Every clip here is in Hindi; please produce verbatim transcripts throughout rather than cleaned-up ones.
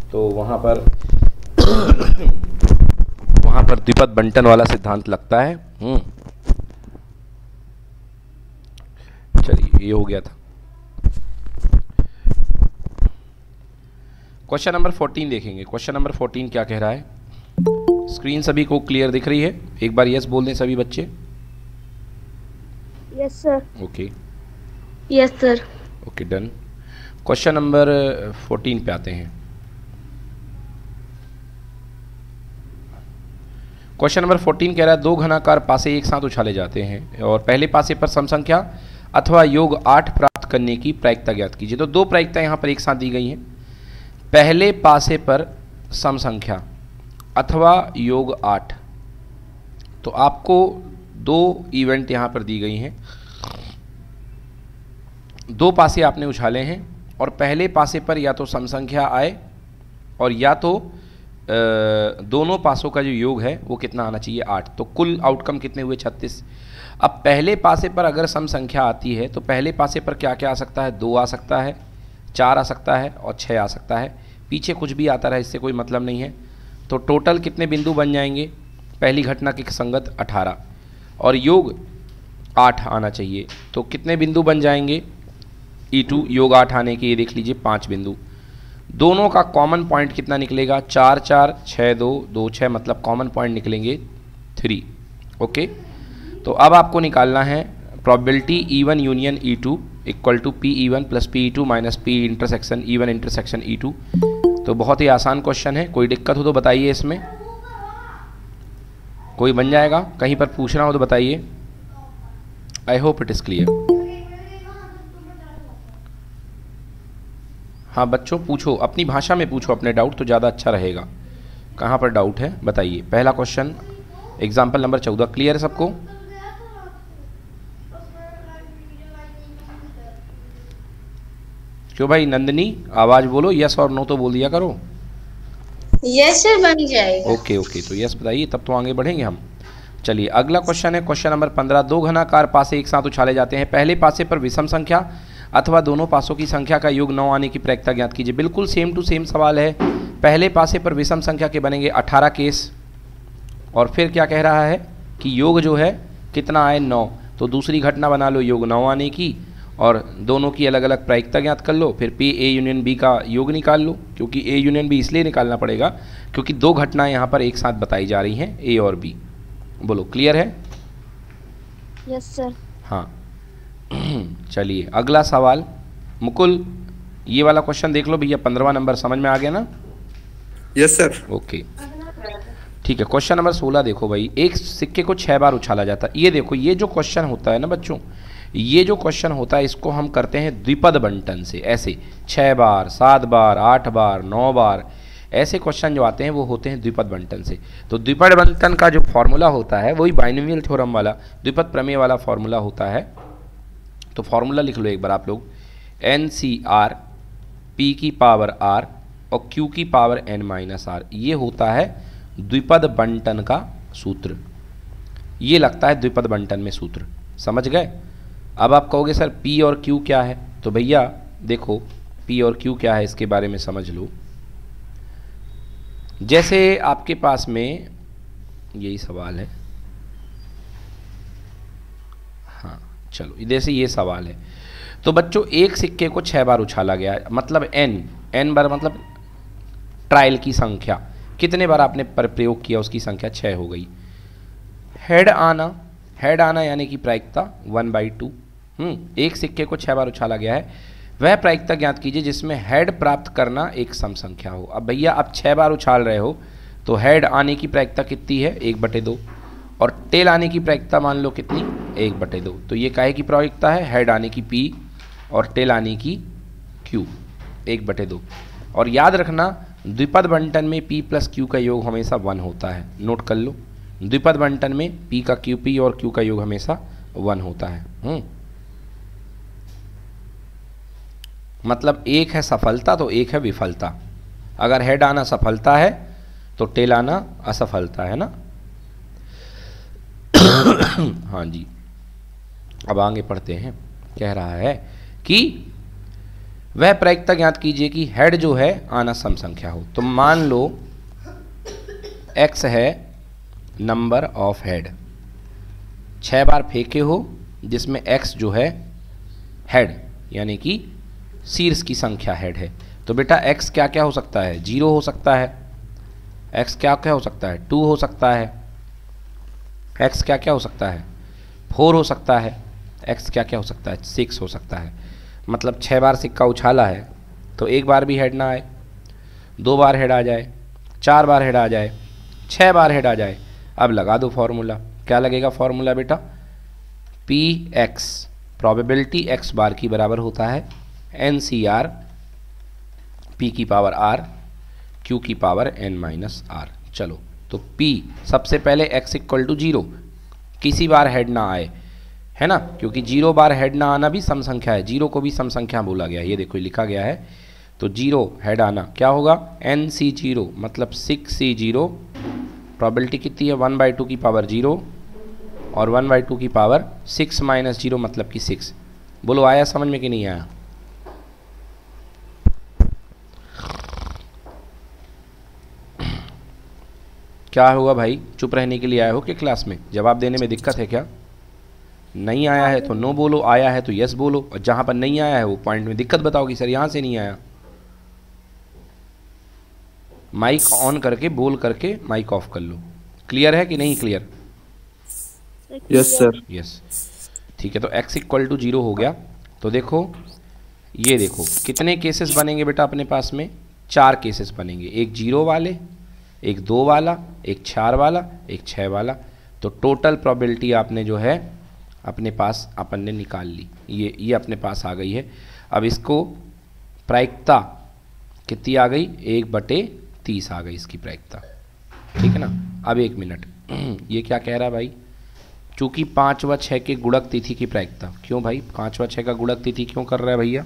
तो वहाँ पर वहाँ पर द्विपद बंटन वाला सिद्धांत लगता है। हम्म चलिए, ये हो गया था। क्वेश्चन नंबर फोर्टीन देखेंगे। क्वेश्चन नंबर फोर्टीन क्या कह रहा है? स्क्रीन सभी को क्लियर दिख रही है? एक बार यस बोल दें सभी बच्चे। Yes sir. Okay, yes sir. Okay, done. Question number fourteen पे आते हैं। क्वेश्चन नंबर फोर्टीन कह रहा है दो घनाकार पासे एक साथ उछाले जाते हैं और पहले पासे पर सम संख्या अथवा योग आठ प्राप्त करने की प्रायिकता ज्ञात कीजिए। तो दो प्रायिकता यहाँ पर एक साथ दी गई हैं। पहले पासे पर सम संख्या अथवा योग आठ। तो आपको दो इवेंट यहाँ पर दी गई हैं। दो पासे आपने उछाले हैं और पहले पासे पर या तो सम संख्या आए और या तो दोनों पासों का जो योग है वो कितना आना चाहिए? आठ। तो कुल आउटकम कितने हुए? छत्तीस। अब पहले पासे पर अगर सम संख्या आती है तो पहले पासे पर क्या क्या आ सकता है? दो आ सकता है, चार आ सकता है और छः आ सकता है। पीछे कुछ भी आता रहे, इससे कोई मतलब नहीं है। तो टोटल कितने बिंदु बन जाएंगे? पहली घटना के संगत अठारह और योग आठ आना चाहिए। तो कितने बिंदु बन जाएंगे? ई टू योग आठ आने के, ये देख लीजिए, पाँच बिंदु। दोनों का कॉमन पॉइंट कितना निकलेगा? चार चार छः दो दो छः, मतलब कॉमन पॉइंट निकलेंगे थ्री। ओके, तो अब आपको निकालना है probability E one union E two equal to P E one plus P E two minus P intersection E one intersection E two. तो बहुत ही आसान क्वेश्चन है, कोई दिक्कत हो तो बताइए। इसमें कोई बन जाएगा? कहीं पर पूछना हो तो बताइए। I hope it is clear. हाँ बच्चों, पूछो, अपनी भाषा में पूछो अपने डाउट, तो ज़्यादा अच्छा रहेगा। कहाँ पर डाउट है बताइए। पहला क्वेश्चन एग्जाम्पल नंबर चौदह क्लियर है सबको? क्यों भाई नंदिनी, आवाज बोलो, यस और नो तो बोल दिया करो। यस सर, बन जाएगा। ओके ओके, तो यस बताइए, तब तो आगे बढ़ेंगे हम। चलिए अगला क्वेश्चन है क्वेश्चन नंबर पंद्रह। दो घनाकार पासे एक साथ उछाले जाते हैं। पहले पासे पर विषम संख्या अथवा दोनों पासों की संख्या का योग नौ आने की प्रायिकता ज्ञात कीजिए। बिल्कुल सेम टू सेम सवाल है। पहले पासे पर विषम संख्या के बनेंगे अठारह केस और फिर क्या कह रहा है कि योग जो है कितना आए? नौ। तो दूसरी घटना बना लो योग नौ आने की और दोनों की अलग अलग प्रायिकता ज्ञात कर लो। फिर पी ए यूनियन बी का योग निकाल लो, क्योंकि ए यूनियन बी इसलिए निकालना पड़ेगा क्योंकि दो घटनाएं यहाँ पर एक साथ बताई जा रही हैं, ए और बी। बोलो क्लियर है? Yes sir. हाँ चलिए अगला सवाल। मुकुल ये वाला क्वेश्चन देख लो भैया, पंद्रहवां नंबर, समझ में आ गया ना? Yes sir. ओके ठीक है। क्वेश्चन नंबर सोलह देखो भाई, एक सिक्के को छह बार उछाला जाता है। ये देखो, ये जो क्वेश्चन होता है ना बच्चों, ये जो क्वेश्चन होता है इसको हम करते हैं द्विपद बंटन से। ऐसे छः बार, सात बार, आठ बार, नौ बार, ऐसे क्वेश्चन जो आते हैं वो होते हैं द्विपद बंटन से। तो द्विपद बंटन का जो फॉर्मूला होता है वही बाइनोमियल थ्योरम वाला द्विपद प्रमेय वाला फॉर्मूला होता है। तो फॉर्मूला लिख लो एक बार आप लोग, एन सी आर पी की पावर आर और क्यू की पावर एन माइनस आर। ये होता है द्विपद बंटन का सूत्र। ये लगता है द्विपद बंटन में सूत्र, समझ गए? अब आप कहोगे सर P और Q क्या है? तो भैया देखो P और Q क्या है इसके बारे में समझ लो। जैसे आपके पास में यही सवाल है, हाँ चलो जैसे ये सवाल है। तो बच्चों एक सिक्के को छह बार उछाला गया है, मतलब n n बार, मतलब ट्रायल की संख्या। कितने बार आपने पर प्रयोग किया उसकी संख्या छः हो गई। हेड आना, हेड आना यानी कि प्रायिकता वन बाई टू। हम्म एक सिक्के को छह बार उछाला गया है, वह प्रायिकता ज्ञात कीजिए जिसमें हेड प्राप्त करना एक सम संख्या हो। अब भैया आप छह बार उछाल रहे हो तो हेड आने की प्रायिकता कितनी है? एक बटे दो। और टेल आने की प्रायिकता मान लो कितनी? एक बटे दो। तो ये काहे की प्रायिकता है? हेड आने की P और टेल आने की Q, एक बटे दो। और याद रखना द्विपद बंटन में P प्लस Q का योग हमेशा वन होता है, नोट कर लो। द्विपद बंटन में P का Q, P और Q का योग हमेशा वन होता है। हम्म मतलब एक है सफलता तो एक है विफलता। अगर हेड आना सफलता है तो टेल आना असफलता है ना। हाँ जी, अब आगे पढ़ते हैं। कह रहा है कि वह प्रायिकता ज्ञात कीजिए कि हेड जो है आना सम संख्या हो। तो मान लो x है नंबर ऑफ हेड, छः बार फेंके हो जिसमें x जो है हेड यानी कि शीर्ष की संख्या हेड है। तो बेटा x क्या क्या हो सकता है, जीरो हो सकता है, x क्या क्या हो सकता है, टू हो सकता है, x क्या क्या हो सकता है, फोर हो सकता है, x क्या क्या हो सकता है, सिक्स हो सकता है। मतलब छः बार सिक्का उछाला है तो एक बार भी हेड ना आए, दो बार हेड आ जाए, चार बार हेड आ जाए, छः बार हेड आ जाए। अब लगा दो फॉर्मूला, क्या लगेगा फॉर्मूला बेटा, पी एक्स प्रोबेबिलिटी एक्स बार की बराबर होता है एन सी आर पी की पावर आर क्यू की पावर एन माइनस आर। चलो तो P सबसे पहले x इक्वल टू जीरो, किसी बार हेड ना आए, है ना, क्योंकि जीरो बार हेड ना आना भी सम संख्या है, जीरो को भी सम संख्या बोला गया है, ये देखो लिखा गया है। तो जीरो हेड आना क्या होगा, एन सी जीरो मतलब सिक्स सी जीरो, प्रोबेबिलिटी कितनी है वन बाई टू की पावर जीरो और वन बाई टू की पावर सिक्स माइनस जीरो मतलब कि सिक्स। बोलो आया समझ में कि नहीं आया? क्या हुआ भाई, चुप रहने के लिए आए हो कि क्लास में जवाब देने में दिक्कत है क्या? नहीं आया है तो नो बोलो, आया है तो यस बोलो, और जहां पर नहीं आया है वो पॉइंट में दिक्कत बताओ कि सर यहां से नहीं आया। माइक ऑन करके बोल करके माइक ऑफ कर लो। क्लियर है कि नहीं क्लियर? Yes sir. यस ठीक है। तो x इक्वल टू जीरो हो गया। तो देखो ये देखो कितने केसेस बनेंगे बेटा अपने पास में, चार केसेस बनेंगे, एक जीरो वाले, एक दो वाला, एक चार वाला, एक छः वाला। तो टोटल प्रोबेबिलिटी आपने जो है अपने पास अपन ने निकाल ली, ये ये अपने पास आ गई है। अब इसको प्रायिकता कितनी आ गई, एक बटे तीस आ गई इसकी प्रायिकता, ठीक है ना। अब एक मिनट ये क्या कह रहा है भाई, चूंकि पाँच व छः के गुणक तिथि की प्रायिकता, क्यों भाई पाँच व छः का गुणक तिथि क्यों कर रहा है भैया?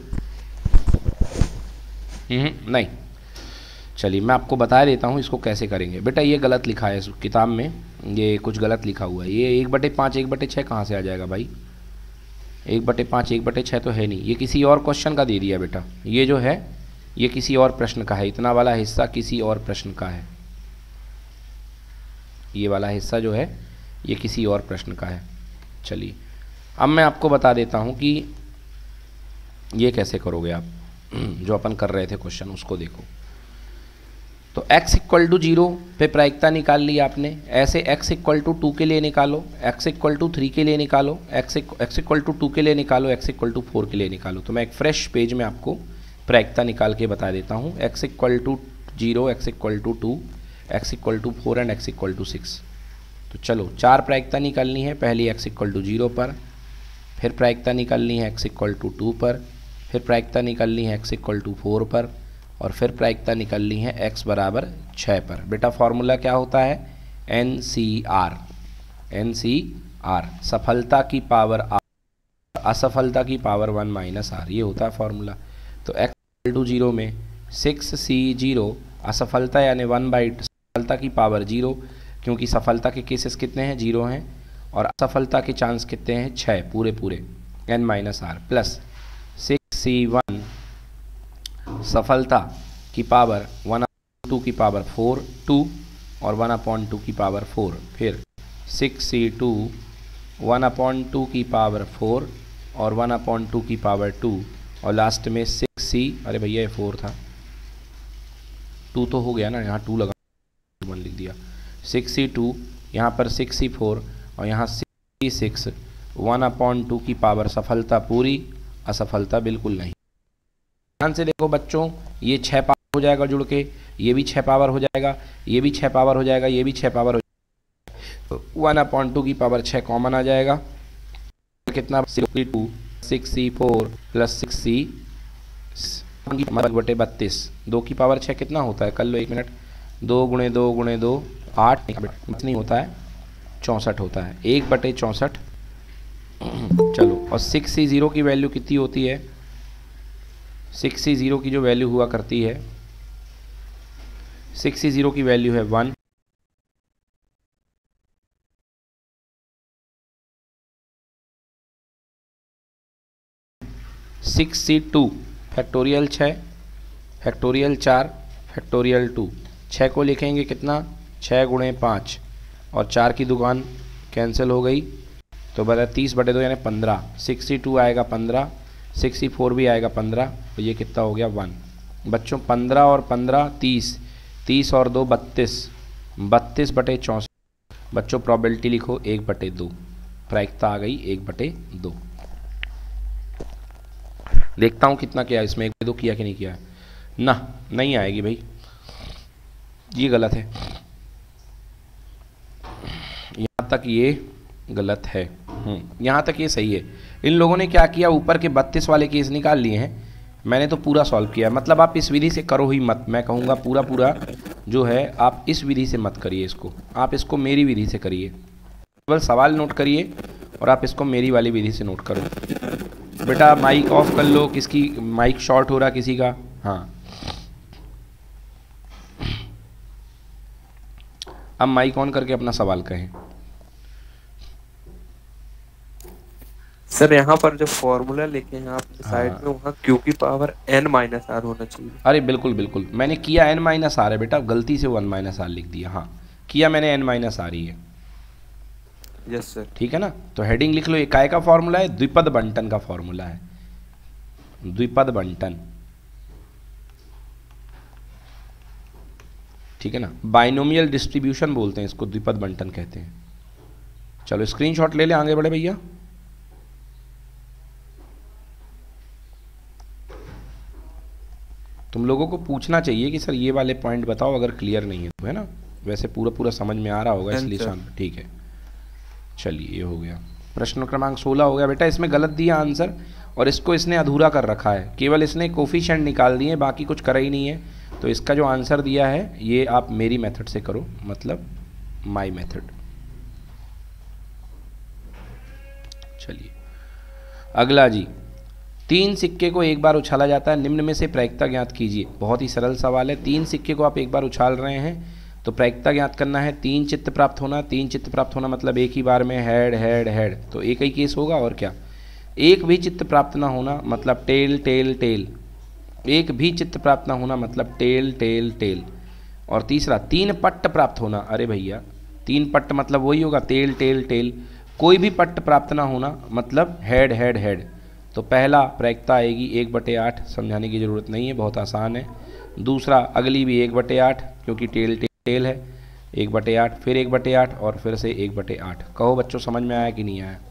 नहीं चलिए मैं आपको बता देता हूँ इसको कैसे करेंगे। बेटा ये गलत लिखा है इस किताब में, ये कुछ गलत लिखा हुआ है। ये एक बटे पाँच एक बटे छः कहाँ से आ जाएगा भाई, एक बटे पाँच एक बटे छः तो है नहीं, ये किसी और क्वेश्चन का दे दिया बेटा। ये जो है ये किसी और प्रश्न का है, इतना वाला हिस्सा किसी और प्रश्न का है, ये वाला हिस्सा जो है ये किसी और प्रश्न का है। चलिए अब मैं आपको बता देता हूँ कि ये कैसे करोगे आप, जो अपन कर रहे थे क्वेश्चन उसको देखो। तो x इक्वल टू जीरो पे प्रायिकता निकाल ली आपने, ऐसे x इक्वल टू टू के लिए निकालो, x इक्वल टू थ्री के लिए निकालो, x x equal to two के लिए निकालो, x इक्वल टू फोर के लिए निकालो। तो मैं एक फ्रेश पेज में आपको प्रायिकता निकाल के बता देता हूँ। x equal to zero, X equal to two, X equal to four and X equal to six. तो चलो चार प्रायिकता निकालनी है, पहली x इक्वल टू जीरो पर, फिर प्रायिकता निकालनी है x इक्वल टू टू पर, फिर प्रायिकता निकालनी है x इक्वल टू फोर पर, और फिर प्रायिकता निकालनी है x बराबर छः पर। बेटा फॉर्मूला क्या होता है, N C R, N C R सफलता की पावर आर, असफलता की पावर वन माइनस आर, ये होता है फॉर्मूला। तो x इक्वल टू जीरो में सिक्स सी जीरो, असफलता यानी वन बाई सफलता की पावर जीरो, क्योंकि सफलता के केसेस कितने हैं, जीरो हैं, और असफलता के चांस कितने हैं, छः पूरे पूरे, N minus R plus six C one सफलता की पावर वन टू की पावर फोर टू और वन अपॉन टू की पावर फोर, फिर six C two one upon two की पावर फोर और वन अपॉन टू की पावर टू, और लास्ट में सिक्स सी, अरे भैया ये फोर था, टू तो हो गया ना, यहाँ टू लगा वन लिख दिया, सिक्स सी टू, यहाँ पर सिक्स सी फोर और यहाँ C six, one upon two की पावर सफलता पूरी, असफलता बिल्कुल नहीं। ध्यान से देखो बच्चों, ये छः पावर हो जाएगा जुड़ के, ये भी छः पावर हो जाएगा, ये भी छः पावर हो जाएगा, ये भी छः पावर हो जाएगा, वन अपॉन टू की पावर छः कॉमन आ जाएगा, कितना sixty two, six C four plus six C बटे बत्तीस, दो की पावर छः कितना होता है, कर लो एक मिनट, दो गुणे दो गुणे दो आठ नहीं होता है, चौंसठ होता है, एक बटे चौंसठ। चलो और सिक्स सी ज़ीरो की वैल्यू कितनी होती है, सिक्स सी ज़ीरो की जो वैल्यू हुआ करती है, सिक्स सी ज़ीरो की वैल्यू है one, six C two factorial छः, फैक्टोरियल चार, फैक्टोरियल टू। छः को लिखेंगे कितना, छः गुणे पाँच, और चार की दुकान कैंसिल हो गई, तो बता तीस बटे दो यानी पंद्रह। सिक्सटी टू आएगा पंद्रह, सिक्सटी फोर भी आएगा पंद्रह, तो ये कितना हो गया वन। बच्चों पंद्रह और पंद्रह तीस, तीस और दो बत्तीस, बत्तीस बटे चौंसठ। बच्चों प्रोबेबिलिटी लिखो एक बटे दो, प्रायिकता आ गई एक बटे दो। देखता हूँ कितना किया इसमें, एक बटे दो किया कि नहीं किया। ना नहीं आएगी भाई, ये गलत है, यहाँ तक ये गलत है, यहाँ तक ये सही है। इन लोगों ने क्या किया, ऊपर के बत्तीस वाले केस निकाल लिए हैं, मैंने तो पूरा सॉल्व किया। मतलब आप इस विधि से करो ही मत, मैं कहूँगा पूरा पूरा जो है आप इस विधि से मत करिए इसको, आप इसको मेरी विधि से करिए। केवल सवाल नोट करिए और आप इसको मेरी वाली विधि से नोट करो। बेटा माइक ऑफ कर लो, किसकी माइक शॉर्ट हो रहा किसी का। हाँ अब माइक ऑन करके अपना सवाल कहें। सर यहाँ पर जो फॉर्मूला लिखे हैं आपने साइड हाँ। में, वहाँ क्यू की पावर एन माइनस आर होना चाहिए। अरे बिल्कुल बिल्कुल, मैंने किया एन माइनस आर है बेटा, गलती से वन माइनस आर लिख दिया। हाँ किया मैंने एन माइनस आर ही है। Yes sir. ठीक है ना, तो हेडिंग लिख लो, ये काय का फॉर्मूला है, द्विपद बंटन का फॉर्मूला है, द्विपद बंटन। ठीक है ना, बाइनोमियल डिस्ट्रीब्यूशन बोलते हैं इसको, द्विपद बंटन कहते हैं। चलो स्क्रीनशॉट ले ले, आगे बढ़े भैया। तुम लोगों को पूछना चाहिए कि सर ये वाले पॉइंट बताओ अगर क्लियर नहीं है तो, है ना। वैसे पूरा पूरा समझ में आ रहा होगा इसलिए शांत। ठीक है चलिए ये हो गया, प्रश्न क्रमांक सोलह हो गया बेटा। इसमें गलत दिया आंसर और इसको इसने अधूरा कर रखा है, केवल इसने कोफिशिएंट निकाल दिए, बाकी कुछ करा ही नहीं है। तो इसका जो आंसर दिया है ये आप मेरी मेथड से करो, मतलब माय मेथड। चलिए अगला जी, तीन सिक्के को एक बार उछाला जाता है, निम्न में से प्रायिकता ज्ञात कीजिए। बहुत ही सरल सवाल है, तीन सिक्के को आप एक बार उछाल रहे हैं तो प्रायिकता ज्ञात करना है। तीन चित्त प्राप्त होना, तीन चित्त प्राप्त होना मतलब एक ही बार में हेड हेड हेड, तो एक ही केस होगा और क्या। एक भी चित्त प्राप्त ना होना मतलब टेल टेल टेल, एक भी चित्त प्राप्त ना होना मतलब टेल टेल टेल। और तीसरा तीन पट्ट प्राप्त होना, अरे भैया तीन पट्ट मतलब वही होगा तेल टेल टेल। कोई भी पट्ट प्राप्त ना होना मतलब हेड हेड हेड। तो पहला प्रायिकता आएगी एक बटे आठ, समझाने की ज़रूरत नहीं है, बहुत आसान है। दूसरा अगली भी एक बटे आठ क्योंकि टेल टेल टेल है, एक बटे आठ, फिर एक बटे आठ और फिर से एक बटे आठ। कहो बच्चों समझ में आया कि नहीं आया।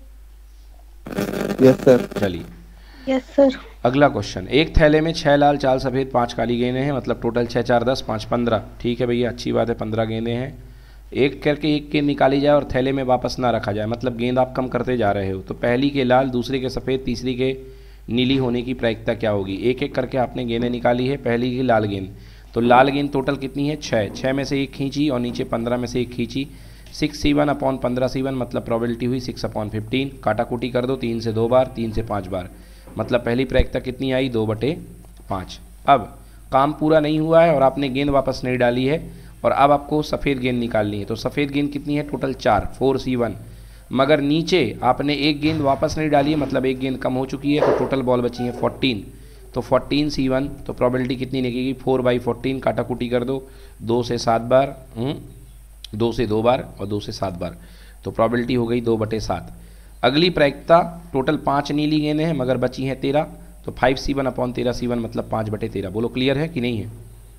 Yes sir. चलिए यस सर। अगला क्वेश्चन, एक थैले में छः लाल चार सफ़ेद पाँच काली गेंदें हैं, मतलब टोटल छः चार दस पाँच पंद्रह। ठीक है भैया अच्छी बात है, पंद्रह गेंदें हैं। एक करके एक गेंद निकाली जाए और थैले में वापस ना रखा जाए, मतलब गेंद आप कम करते जा रहे हो। तो पहली के लाल, दूसरे के सफ़ेद, तीसरी के नीली होने की प्रायिकता क्या होगी। एक एक करके आपने गेंदें निकाली है, पहली की लाल गेंद, तो लाल गेंद टोटल कितनी है छः, छः में से एक खींची और नीचे पंद्रह में से एक खींची। सिक्स सी वन अपॉन पंद्रह सी वन मतलब प्रोबेबिलिटी हुई सिक्स अपॉन फिफ्टीन। काटाकूटी कर दो, तीन से दो बार, तीन से पाँच बार, मतलब पहली प्रायिकता कितनी आई दो बटे पाँच। अब काम पूरा नहीं हुआ है और आपने गेंद वापस नहीं डाली है और अब आपको सफ़ेद गेंद निकालनी है। तो सफ़ेद गेंद कितनी है टोटल चार, फोर सी वन, मगर नीचे आपने एक गेंद वापस नहीं डाली है, मतलब एक गेंद कम हो चुकी है, तो टोटल बॉल बची है फोर्टीन। तो फोर्टीन सी वन, तो प्रोबेबिलिटी कितनी निकलेगी फोर बाई फोर्टीन। काटाकूटी कर दो, दो से सात बार, दो से दो बार और दो से सात बार, तो प्रोबेबिलिटी हो गई दो बटे सात। अगली प्रायिकता टोटल पाँच नीली गेंदें हैं मगर बची हैं तेरह, तो फाइव सी वन अपॉन तेरह सी वन मतलब पाँच बटे तेरह। बोलो क्लियर है कि नहीं है।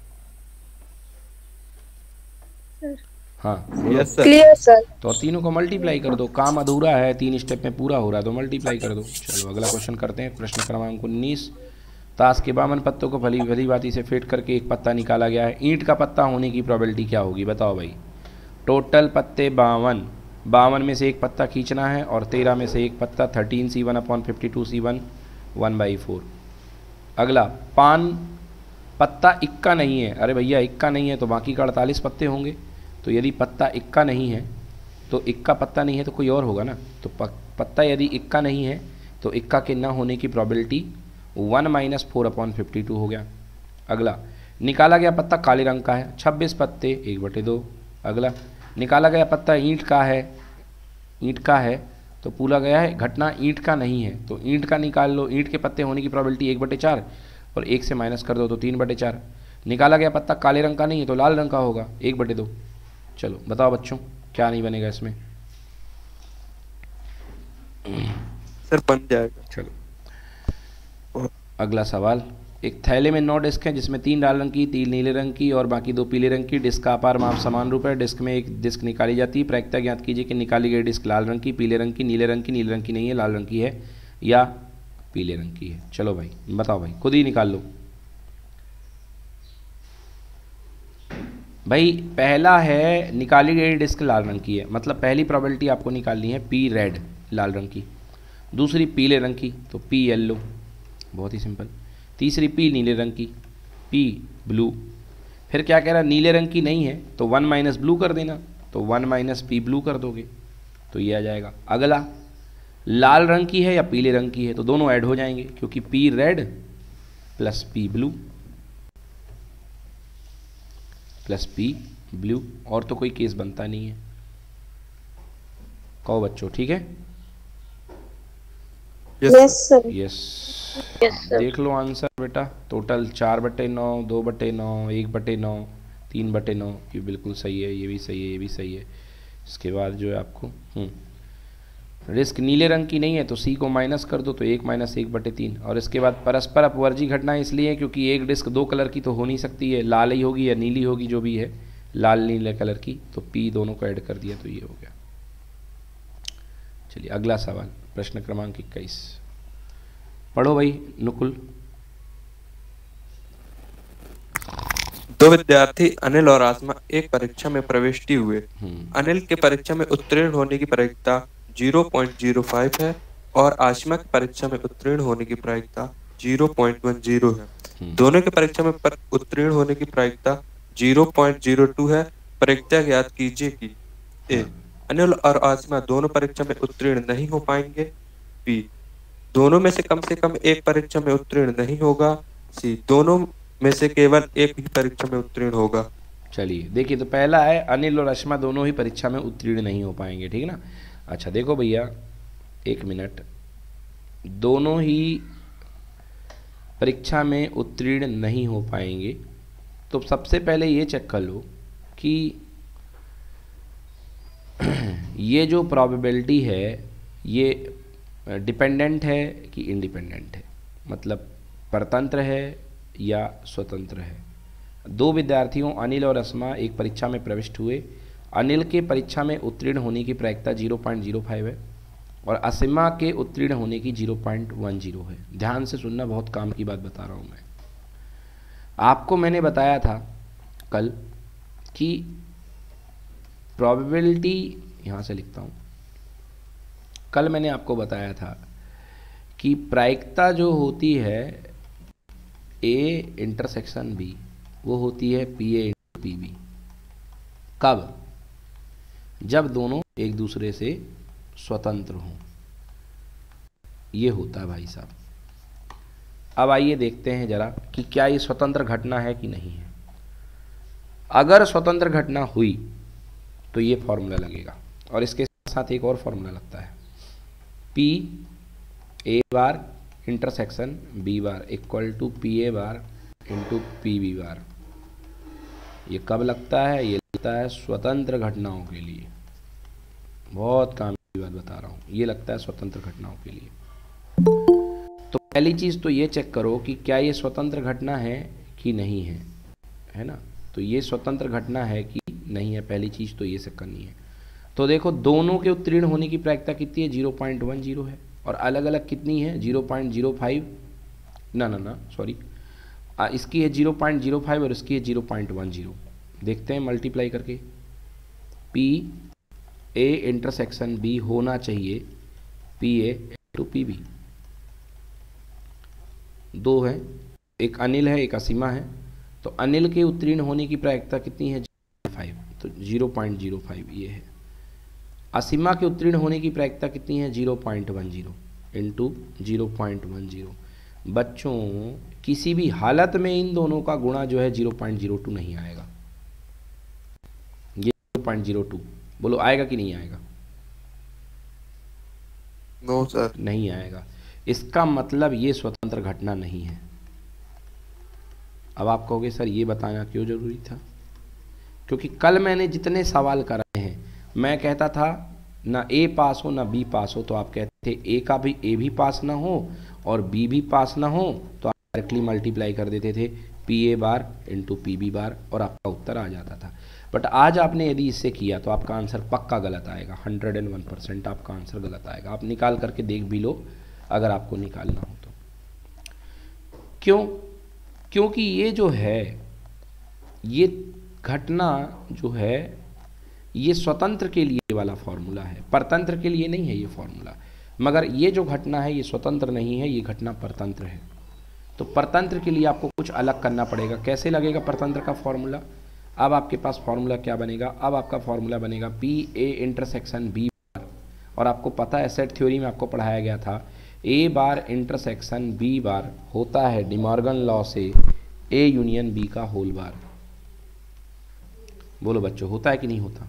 हाँ यस सर। Clear sir. तो तीनों को मल्टीप्लाई कर दो, काम अधूरा है, तीन स्टेप में पूरा हो रहा है तो मल्टीप्लाई कर दो। चलो अगला क्वेश्चन करते हैं, प्रश्न क्रमांक उन्नीस। ताश के बावन पत्तों को भली भली बाती से फेंट करके एक पत्ता निकाला गया है, ईंट का पत्ता होने की प्रोबेबिलिटी क्या होगी बताओ भाई। टोटल पत्ते बावन, बावन में से एक पत्ता खींचना है और तेरह में से एक पत्ता, thirteen C one upon fifty two C one, one by four. अगला पान पत्ता इक्का नहीं है, अरे भैया इक्का नहीं है तो बाकी का अड़तालीस पत्ते होंगे, तो यदि पत्ता इक्का नहीं है तो इक्का पत्ता नहीं है तो कोई और होगा ना। तो पत्ता यदि इक्का नहीं है तो इक्का के ना होने की probability one minus four upon fifty two हो गया। अगला निकाला गया पत्ता काले रंग का है, छब्बीस पत्ते एक बटे दो। अगला निकाला गया पत्ता ईंट का है, ईंट का है तो पूरा गया है, घटना ईंट का नहीं है तो ईंट का निकाल लो। ईंट के पत्ते होने की प्रोबेबिलिटी एक बटे चार और एक से माइनस कर दो तो तीन बटे चार। निकाला गया पत्ता काले रंग का नहीं है तो लाल रंग का होगा, एक बटे दो। चलो बताओ बच्चों क्या नहीं बनेगा इसमें? सर बन जाएगा। चलो अगला सवाल। एक थैले में नौ डिस्क हैं जिसमें तीन लाल रंग की, तीन नीले रंग की और बाकी दो पीले रंग की। डिस्क का आकार माप समान रूप है। डिस्क में एक डिस्क निकाली जाती है। प्रायिकता ज्ञात कीजिए कि निकाली गई डिस्क लाल रंग की, पीले रंग की, नीले रंग की, नीले रंग की नहीं है, लाल रंग की है या पीले रंग की है। चलो भाई बताओ भाई, खुद ही निकाल लो भाई। पहला है निकाली गई डिस्क लाल रंग की है, मतलब पहली प्रोबेबिलिटी आपको निकालनी है पी रेड लाल रंग की। दूसरी पीले रंग की तो पी येलो, बहुत ही सिंपल। तीसरी पी नीले रंग की, पी ब्लू। फिर क्या कह रहा है, नीले रंग की नहीं है तो वन माइनस ब्लू कर देना, तो वन माइनस पी ब्लू कर दोगे तो ये आ जाएगा। अगला लाल रंग की है या पीले रंग की है तो दोनों ऐड हो जाएंगे क्योंकि P red plus P blue plus P blue, और तो कोई केस बनता नहीं है। कहो बच्चों ठीक है? Yes sir. Yes yes sir. देख लो आंसर बेटा। टोटल चार बटे नौ, दो बटे नौ, एक बटे नौ, तीन बटे नौ, ये बिल्कुल सही है, ये भी सही है, ये भी सही है। इसके बाद जो है आपको डिस्क नीले रंग की नहीं है तो सी को माइनस कर दो तो एक माइनस एक बटे तीन। और इसके बाद परस्पर अपवर्जी घटना इसलिए क्योंकि एक डिस्क दो कलर की तो हो नहीं सकती है, लाल ही होगी या नीली होगी, जो भी है लाल नीले कलर की, तो पी दोनों को ऐड कर दिया तो ये हो गया। चलिए अगला सवाल, प्रश्न क्रमांक इक्कीस पढ़ो भाई नुकुल। दो विद्यार्थी अनिल और आसमा एक परीक्षा में प्रविष्टि हुए। अनिल के परीक्षा में उत्तीर्ण होने की प्रायिकता ज़ीरो पॉइंट ज़ीरो फाइव है और आसमा की परीक्षा में उत्तीर्ण होने की प्रायिकता ज़ीरो पॉइंट वन ज़ीरो है। दोनों के परीक्षा में पर उत्तीर्ण होने की प्रायिकता ज़ीरो पॉइंट ज़ीरो टू है। प्रायिकता ज्ञात कीजिए कि ए अनिल और आसमा दोनों परीक्षा में उत्तीर्ण नहीं हो पाएंगे, बी दोनों में से कम से कम एक परीक्षा में उत्तीर्ण नहीं होगा, सी दोनों में से केवल एक ही परीक्षा में उत्तीर्ण होगा। चलिए देखिए, तो पहला है अनिल और आसमा दोनों ही परीक्षा में उत्तीर्ण नहीं हो पाएंगे, ठीक है ना। अच्छा देखो भैया एक मिनट, दोनों ही परीक्षा में उत्तीर्ण नहीं हो पाएंगे तो सबसे पहले ये चेक कर लो कि ये जो प्रोबेबिलिटी है ये डिपेंडेंट है कि इंडिपेंडेंट है, मतलब परतंत्र है या स्वतंत्र है। दो विद्यार्थियों अनिल और आसमा एक परीक्षा में प्रविष्ट हुए। अनिल के परीक्षा में उत्तीर्ण होने की प्रायिकता ज़ीरो पॉइंट ज़ीरो फाइव है और आसमा के उत्तीर्ण होने की ज़ीरो पॉइंट वन ज़ीरो है। ध्यान से सुनना, बहुत काम की बात बता रहा हूँ मैं आपको। मैंने बताया था कल कि प्रोबेबिलिटी, यहाँ से लिखता हूँ, कल मैंने आपको बताया था कि प्रायिकता जो होती है ए इंटरसेक्शन बी वो होती है पी ए पी बी। कब? जब दोनों एक दूसरे से स्वतंत्र हों, ये होता है भाई साहब। अब आइए देखते हैं जरा कि क्या ये स्वतंत्र घटना है कि नहीं है। अगर स्वतंत्र घटना हुई तो ये फॉर्मूला लगेगा और इसके साथ एक और फॉर्मूला लगता है, P A bar intersection B bar equal to P A bar into P B bar. ये कब लगता है? ये लगता है स्वतंत्र घटनाओं के लिए। बहुत काम की बात बता रहा हूँ, ये लगता है स्वतंत्र घटनाओं के लिए। तो पहली चीज़ तो ये चेक करो कि क्या ये स्वतंत्र घटना है कि नहीं है, है ना। तो ये स्वतंत्र घटना है कि नहीं है, पहली चीज़ तो ये से करनी है। तो देखो दोनों के उत्तीर्ण होने की प्रायिकता कितनी है? ज़ीरो पॉइंट वन ज़ीरो है और अलग अलग कितनी है? ज़ीरो पॉइंट ज़ीरो फाइव, ना ना ना सॉरी, इसकी है ज़ीरो पॉइंट ज़ीरो फाइव और इसकी है ज़ीरो पॉइंट वन ज़ीरो। देखते हैं मल्टीप्लाई करके, पी ए इंटरसेक्शन बी होना चाहिए P A to P B. दो है, एक अनिल है एक असीमा है, तो अनिल के उत्तीर्ण होने की प्रायिकता कितनी है? फाइव, तो ज़ीरो पॉइंट ज़ीरो फाइव ये है। असीमा के उत्तीर्ण होने की प्रायिकता कितनी है? Zero point one zero into zero point one zero. बच्चों किसी भी हालत में इन दोनों का गुणा जो है ज़ीरो पॉइंट ज़ीरो टू नहीं आएगा। ये ज़ीरो पॉइंट ज़ीरो टू बोलो आएगा कि नहीं आएगा? No sir. नहीं आएगा। इसका मतलब ये स्वतंत्र घटना नहीं है। अब आप कहोगे सर ये बताना क्यों जरूरी था? क्योंकि कल मैंने जितने सवाल कराए हैं, मैं कहता था ना ए पास हो ना बी पास हो, तो आप कहते थे ए का भी ए भी पास ना हो और बी भी पास ना हो, तो आप डायरेक्टली मल्टीप्लाई कर देते थे P A bar into P B bar और आपका उत्तर आ जाता था। बट आज आपने यदि इससे किया तो आपका आंसर पक्का गलत आएगा, हंड्रेड एंड वन परसेंट आपका आंसर गलत आएगा। आप निकाल करके देख भी लो अगर आपको निकालना हो तो। क्यों? क्योंकि ये जो है, ये घटना जो है ये स्वतंत्र के लिए वाला फॉर्मूला है, परतंत्र के लिए नहीं है ये फॉर्मूला। मगर ये जो घटना है ये स्वतंत्र नहीं है, ये घटना परतंत्र है। तो परतंत्र के लिए आपको कुछ अलग करना पड़ेगा। कैसे लगेगा परतंत्र का फॉर्मूला? अब आपके पास फॉर्मूला क्या बनेगा? अब आपका फॉर्मूला बनेगा P A intersection B bar, और आपको पता है सेट थ्योरी में आपको पढ़ाया गया था ए बार इंटरसेक्शन बी बार होता है डिमॉर्गन लॉ से ए यूनियन बी का होल बार। बोलो बच्चों, होता है कि नहीं होता?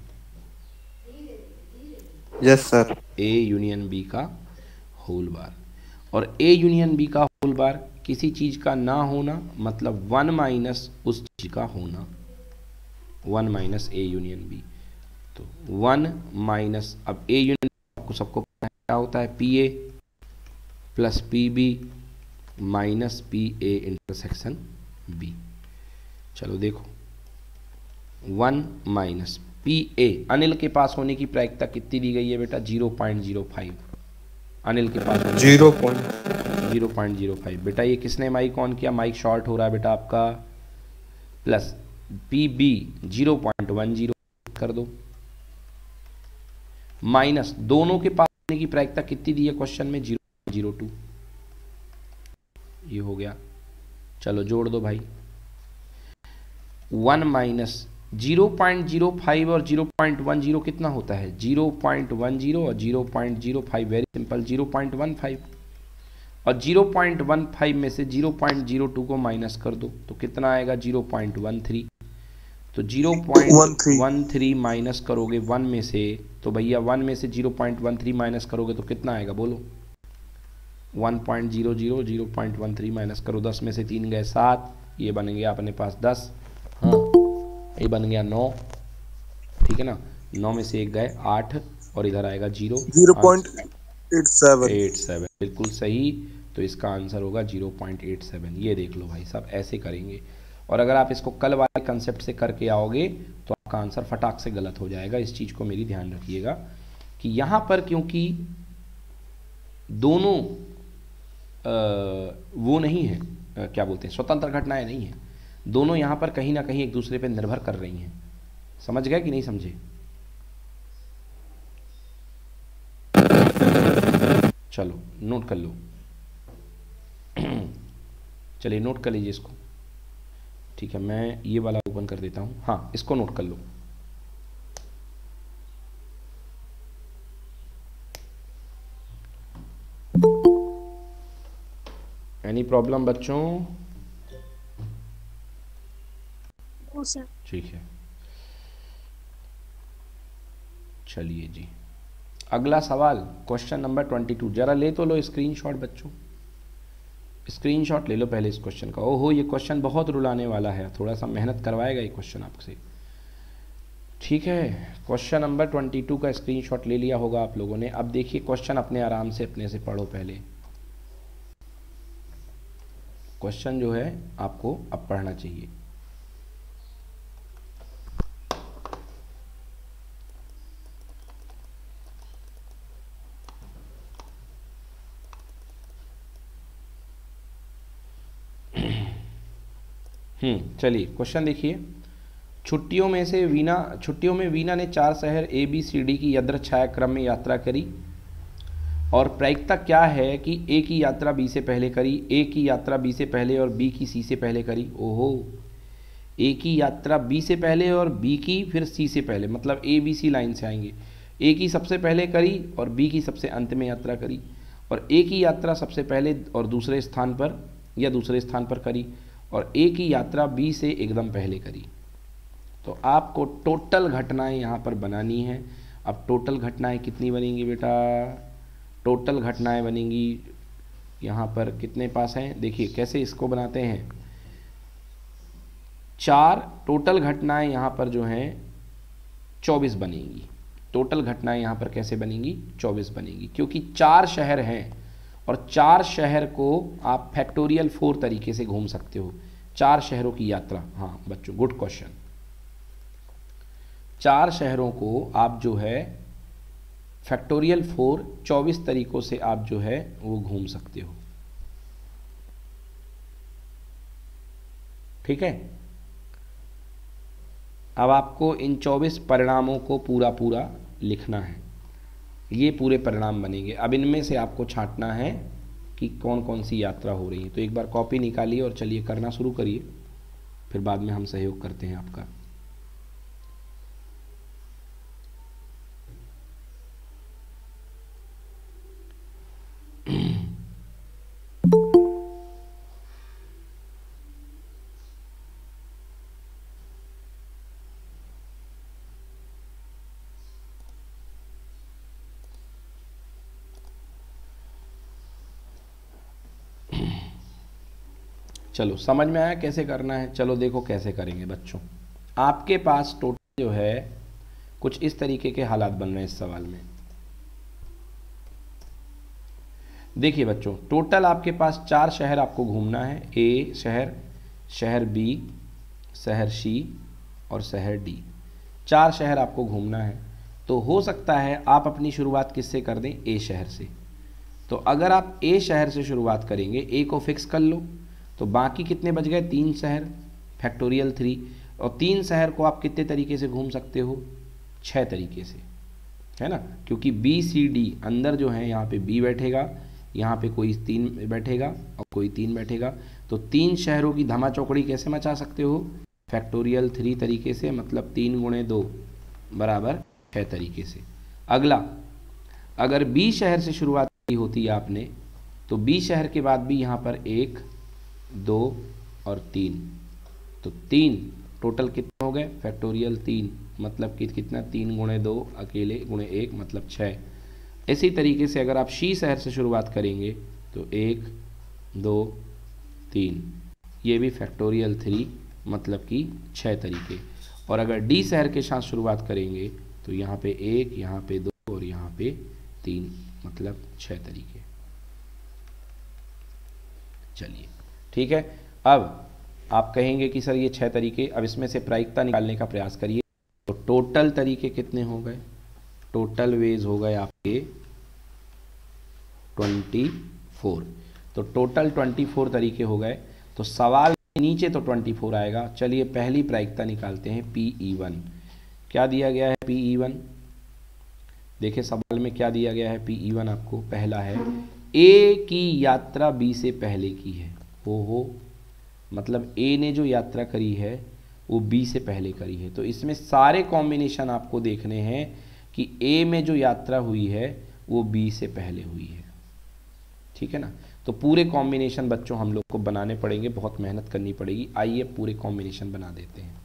Yes sir. A union B का होल बार, और ए यूनियन बी का होल बार किसी चीज का ना होना मतलब वन माइनस उस चीज का होना, one minus A union B. तो वन माइनस, अब ए यूनियन आपको सबको पता है क्या होता है, P A plus P B minus P A intersection B. चलो देखो, one minus P A, Anil के पास होने की प्रायिकता कितनी दी गई है बेटा? Zero point zero five. Anil के पास zero point zero point zero five. बेटा ये किसने माइक ऑन किया? माइक शॉर्ट हो रहा है बेटा आपका। Plus P B zero point one zero कर दो, माइनस दोनों के पास होने की प्रायिकता कितनी दी है क्वेश्चन में? Zero zero two. ये हो गया। चलो जोड़ दो भाई, one minus zero point zero five और जीरो पॉइंट वन जीरो कितना होता है? जीरो पॉइंट वन जीरो और zero point zero five, very simple zero point one five. और जीरो पॉइंट वन फाइव में से जीरो पॉइंट जीरो टू को माइनस कर दो तो कितना आएगा? Zero point one three. तो zero point one three minus करोगे वन में से, तो भैया वन में से zero point one three minus करोगे तो कितना आएगा बोलो? One point zero zero, zero point one three minus करो, दस में से तीन गए सात, ये बन गया अपने पास दस, हाँ ये बन गया नौ, ठीक है ना। नौ में से एक गए आठ और इधर आएगा zero zero point eight seven. Eight seven बिल्कुल सही। तो इसका आंसर होगा जीरो पॉइंट एट सेवन। ये देख लो भाई साहब, ऐसे करेंगे। और अगर आप इसको कल वाले कंसेप्ट से करके आओगे तो आपका आंसर फटाक से गलत हो जाएगा। इस चीज़ को मेरी ध्यान रखिएगा कि यहाँ पर क्योंकि दोनों आ, वो नहीं है, आ, क्या बोलते हैं, स्वतंत्र घटनाएं नहीं हैं, दोनों यहाँ पर कहीं ना कहीं एक दूसरे पर निर्भर कर रही हैं। समझ गए कि नहीं समझे? चलो नोट कर लो, चलिए नोट कर लीजिए इसको, ठीक है। मैं ये वाला ओपन कर देता हूँ, हाँ इसको नोट कर लो। एनी प्रॉब्लम बच्चों? ठीक है, चलिए जी अगला सवाल क्वेश्चन नंबर ट्वेंटी टू। जरा ले तो लो स्क्रीनशॉट बच्चों, स्क्रीनशॉट ले लो पहले इस क्वेश्चन का। ओहो ये क्वेश्चन बहुत रुलाने वाला है, थोड़ा सा मेहनत करवाएगा ये क्वेश्चन आपसे, ठीक है। क्वेश्चन नंबर ट्वेंटी टू का स्क्रीनशॉट ले लिया होगा आप लोगों ने। अब देखिए क्वेश्चन अपने आराम से अपने से पढ़ो। पहले क्वेश्चन जो है आपको अब पढ़ना चाहिए। हम्म चलिए क्वेश्चन देखिए। छुट्टियों में से वीना छुट्टियों में वीना ने चार शहर ए बी सी डी की यद्र छाया क्रम में यात्रा करी और प्रायिकता क्या है कि ए की यात्रा बी से पहले करी, ए की यात्रा बी से पहले और बी की सी से पहले करी। ओहो, ए की यात्रा बी से पहले और बी की फिर सी से पहले, मतलब ए बी सी लाइन से आएंगे। ए की सबसे पहले करी और बी की सबसे अंत में यात्रा करी, और ए की यात्रा सबसे पहले और दूसरे स्थान पर या दूसरे स्थान पर करी, और ए की यात्रा बी से एकदम पहले करी। तो आपको टोटल घटनाएं यहाँ पर बनानी है। अब टोटल घटनाएं कितनी बनेंगी बेटा? टोटल घटनाएं बनेंगी यहाँ पर कितने पास हैं, देखिए कैसे इसको बनाते हैं। चार टोटल घटनाएं यहाँ पर जो हैं चौबीस बनेंगी। टोटल घटनाएं यहाँ पर कैसे बनेंगी, चौबीस बनेंगी, क्योंकि चार शहर हैं और चार शहर को आप फैक्टोरियल फोर तरीके से घूम सकते हो। चार शहरों की यात्रा, हाँ बच्चों गुड क्वेश्चन। चार शहरों को आप जो है फैक्टोरियल फोर चौबीस तरीकों से आप जो है वो घूम सकते हो। ठीक है, अब आपको इन चौबीस परिणामों को पूरा पूरा लिखना है। ये पूरे परिणाम बनेंगे। अब इनमें से आपको छांटना है कि कौन कौन सी यात्रा हो रही है। तो एक बार कॉपी निकालिए और चलिए करना शुरू करिए, फिर बाद में हम सहयोग करते हैं आपका। चलो समझ में आया कैसे करना है। चलो देखो कैसे करेंगे बच्चों। आपके पास टोटल जो है कुछ इस तरीके के हालात बन रहे हैं इस सवाल में। देखिए बच्चों, टोटल आपके पास चार शहर आपको घूमना है। ए शहर, शहर बी, शहर सी और शहर डी। चार शहर आपको घूमना है। तो हो सकता है आप अपनी शुरुआत किससे कर दें, ए शहर से। तो अगर आप ए शहर से शुरुआत करेंगे, ए को फिक्स कर लो, तो बाकी कितने बच गए, तीन शहर, फैक्टोरियल थ्री। और तीन शहर को आप कितने तरीके से घूम सकते हो, छः तरीके से, है ना, क्योंकि बी सी डी अंदर जो है यहाँ पे बी बैठेगा, यहाँ पे कोई तीन बैठेगा और कोई तीन बैठेगा। तो तीन शहरों की धमा चौकड़ी कैसे मचा सकते हो, फैक्टोरियल थ्री तरीके से, मतलब तीन गुणे दो बराबर छः तरीके से। अगला, अगर बी शहर से शुरुआत की होती है आपने, तो बी शहर के बाद भी यहाँ पर एक, दो और तीन, तो तीन टोटल कितने हो गए, फैक्टोरियल तीन, मतलब कि कितना, तीन गुणे दो अकेले गुणे एक मतलब छः। इसी तरीके से अगर आप शी शहर से शुरुआत करेंगे तो एक, दो, तीन, ये भी फैक्टोरियल थ्री मतलब कि छः तरीके। और अगर डी शहर के साथ शुरुआत करेंगे तो यहाँ पे एक, यहाँ पे दो और यहाँ पे तीन, मतलब छः तरीके। चलिए ठीक है। अब आप कहेंगे कि सर ये छह तरीके, अब इसमें से प्रायिकता निकालने का प्रयास करिए। तो टोटल तरीके कितने हो गए, टोटल वेज हो गए आपके ट्वेंटी फोर। तो टोटल ट्वेंटी फोर तरीके हो गए। तो सवाल नीचे तो ट्वेंटी फोर आएगा। चलिए पहली प्रायिकता निकालते हैं, पी ई वन। क्या दिया गया है पी ई वन, देखिए सवाल में क्या दिया गया है पी ई वन आपको। पहला है ए की यात्रा बी से पहले की है। हो हो मतलब ए ने जो यात्रा करी है वो बी से पहले करी है। तो इसमें सारे कॉम्बिनेशन आपको देखने हैं कि ए में जो यात्रा हुई है वो बी से पहले हुई है। ठीक है ना। तो पूरे कॉम्बिनेशन बच्चों हम लोग को बनाने पड़ेंगे, बहुत मेहनत करनी पड़ेगी। आइए पूरे कॉम्बिनेशन बना देते हैं।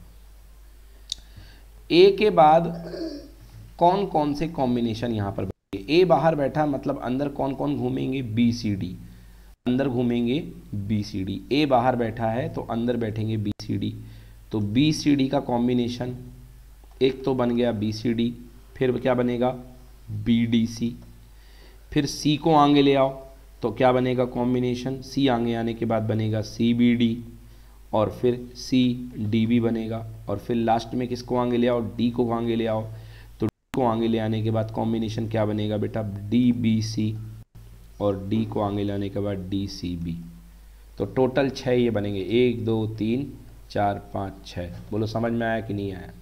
ए के बाद कौन कौन से कॉम्बिनेशन यहाँ पर बनेंगे। ए बाहर बैठा मतलब अंदर कौन कौन घूमेंगे, बी सी डी, अंदर घूमेंगे बी सी डी। ए बाहर बैठा है तो अंदर बैठेंगे बी सी डी। तो बी सी डी का कॉम्बिनेशन एक तो बन गया बी सी डी, फिर क्या बनेगा बी डी सी, फिर सी को आगे ले आओ तो क्या बनेगा कॉम्बिनेशन, सी आगे आने के बाद बनेगा सी बी डी, और फिर सी डी बी बनेगा, और फिर लास्ट में किसको आगे ले आओ, डी को आगे ले आओ। तो डी को आगे ले आने के बाद कॉम्बिनेशन क्या बनेगा बेटा, डी बी सी, और डी को आगे लाने के बाद डी सी बी। तो टोटल छः ये बनेंगे, एक दो तीन चार पाँच छः। बोलो समझ में आया कि नहीं आया।